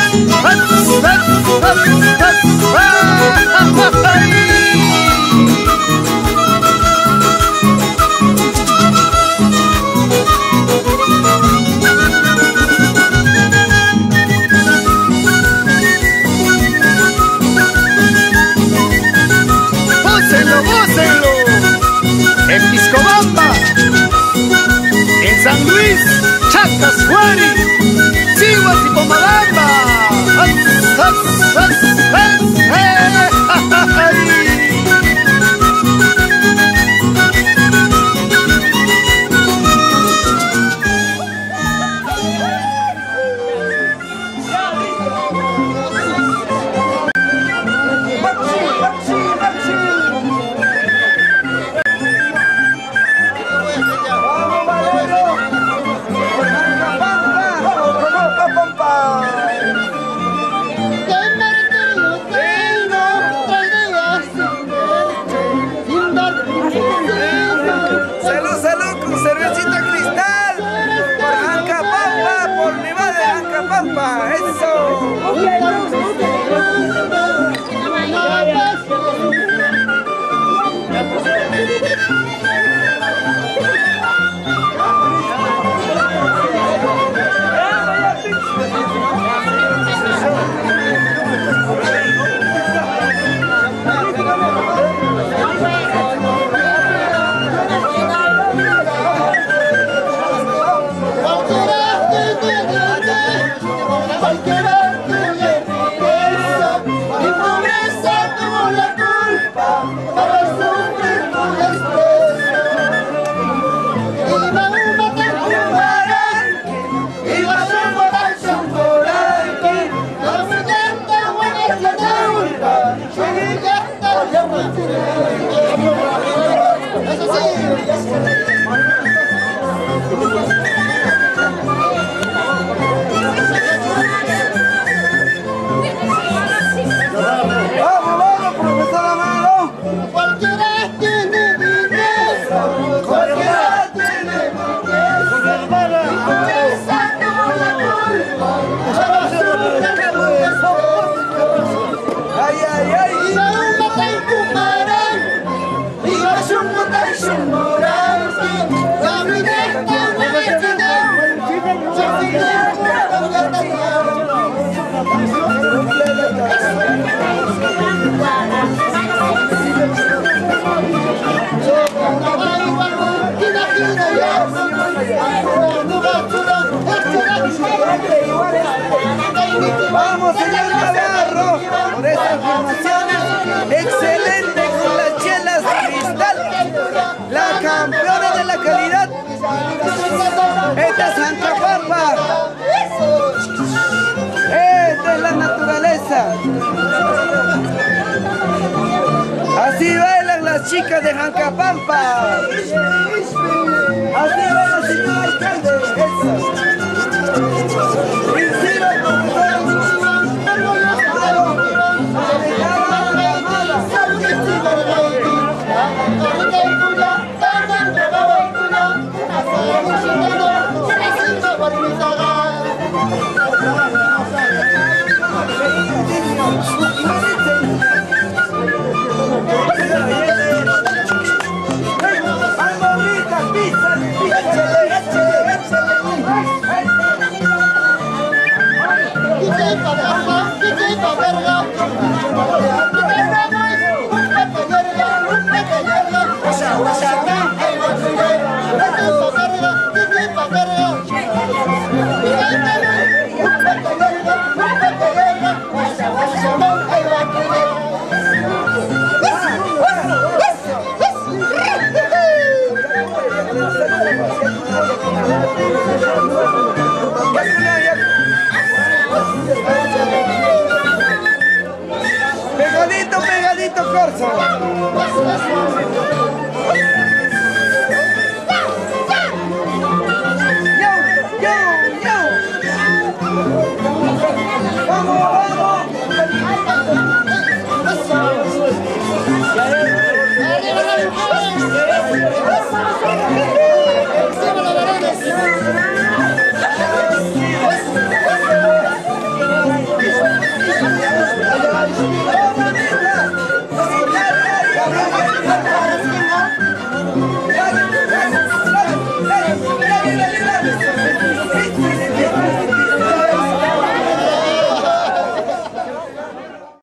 ¡Gócenlo, gócenlo! En Piscobamba, en San Luis, Chacas, Juari, Chihuas y Pomagamba. Salud, salud, con cervecita Cristal, por Ancapampa, por Nevada de Ancapampa, eso. Vamos, señor Navarro, por estas afirmaciones. Excelente con las chelas Cristal, la campeona de la calidad. Esta es Ancapampa. Esta es la naturaleza. Así bailan las chicas de Ancapampa. Así baila, señor alcalde. Eso. Pegadito, pegadito, Corso.